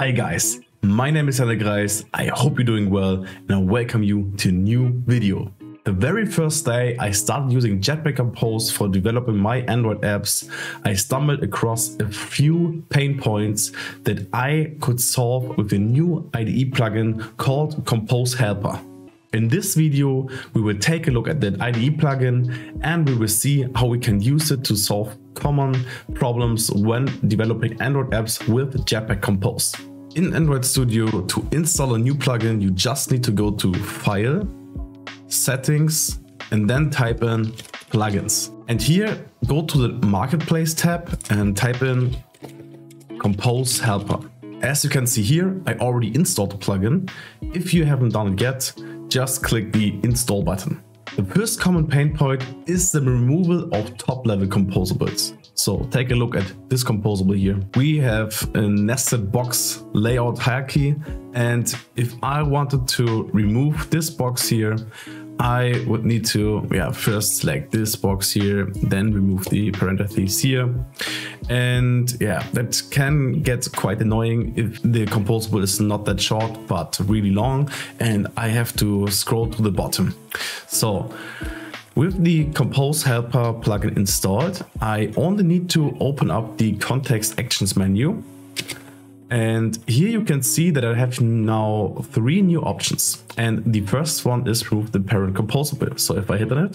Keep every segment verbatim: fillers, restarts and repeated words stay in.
Hi guys, my name is IntelliJ. I hope you're doing well and I welcome you to a new video. The very first day I started using Jetpack Compose for developing my Android apps, I stumbled across a few pain points that I could solve with a new I D E plugin called Compose Helper. In this video, we will take a look at that I D E plugin and we will see how we can use it to solve common problems when developing Android apps with Jetpack Compose. In Android Studio, to install a new plugin, you just need to go to File, Settings, and then type in Plugins. And here, go to the Marketplace tab and type in Compose Helper. As you can see here, I already installed the plugin. If you haven't done it yet, just click the install button. The first common pain point is the removal of top-level composables. So take a look at this composable here. We have a nested box layout hierarchy, and if I wanted to remove this box here, I would need to yeah, first select this box here, then remove the parentheses here. And yeah, that can get quite annoying if the composable is not that short, but really long, and I have to scroll to the bottom. So with the Compose Helper plugin installed, I only need to open up the Context Actions menu. And here you can see that I have now three new options. And the first one is remove the parent composable. So if I hit on it,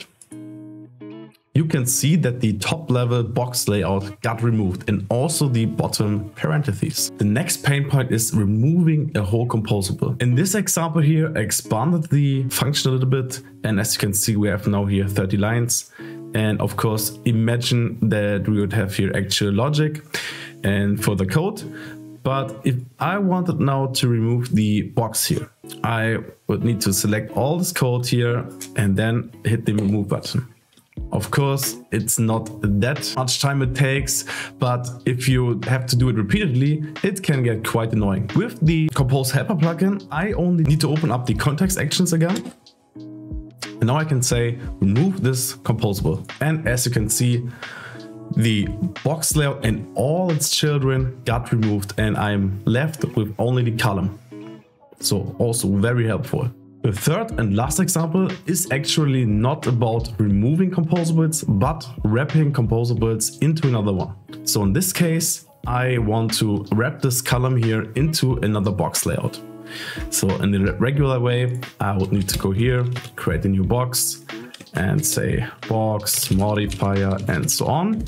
you can see that the top level box layout got removed and also the bottom parentheses. The next pain point is removing a whole composable. In this example here, I expanded the function a little bit. And as you can see, we have now here thirty lines. And of course, imagine that we would have here actual logic and for the code. But if I wanted now to remove the box here, I would need to select all this code here and then hit the remove button. Of course, it's not that much time it takes, but if you have to do it repeatedly, it can get quite annoying. With the Compose Helper plugin, I only need to open up the context actions again. And now I can say, remove this composable. And as you can see, the box layout and all its children got removed and I'm left with only the column. So also very helpful. The third and last example is actually not about removing composables, but wrapping composables into another one. So in this case, I want to wrap this column here into another box layout. So in the regular way, I would need to go here, create a new box, and say box, modifier, and so on.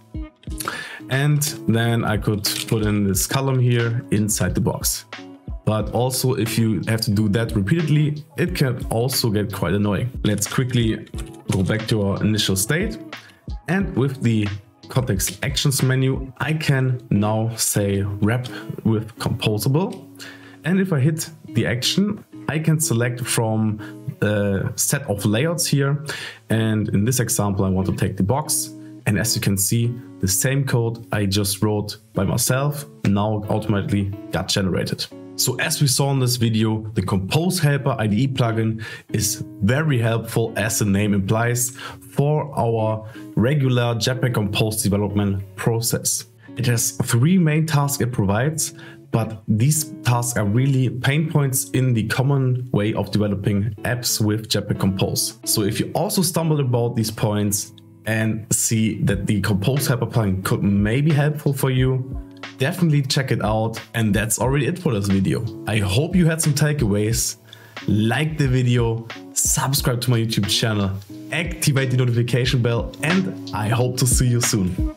And then I could put in this column here inside the box. But also if you have to do that repeatedly, it can also get quite annoying. Let's quickly go back to our initial state. And with the Context Actions menu, I can now say wrap with composable. And if I hit the action, I can select from a set of layouts here. And in this example, I want to take the box. And as you can see, the same code I just wrote by myself now automatically got generated. So as we saw in this video, the Compose Helper I D E plugin is very helpful, as the name implies, for our regular Jetpack Compose development process. It has three main tasks it provides, but these tasks are really pain points in the common way of developing apps with Jetpack Compose. So if you also stumbled about these points and see that the Compose Helper plugin could may be helpful for you, definitely check it out. And that's already it for this video. I hope you had some takeaways. Like the video, subscribe to my YouTube channel, activate the notification bell, and I hope to see you soon.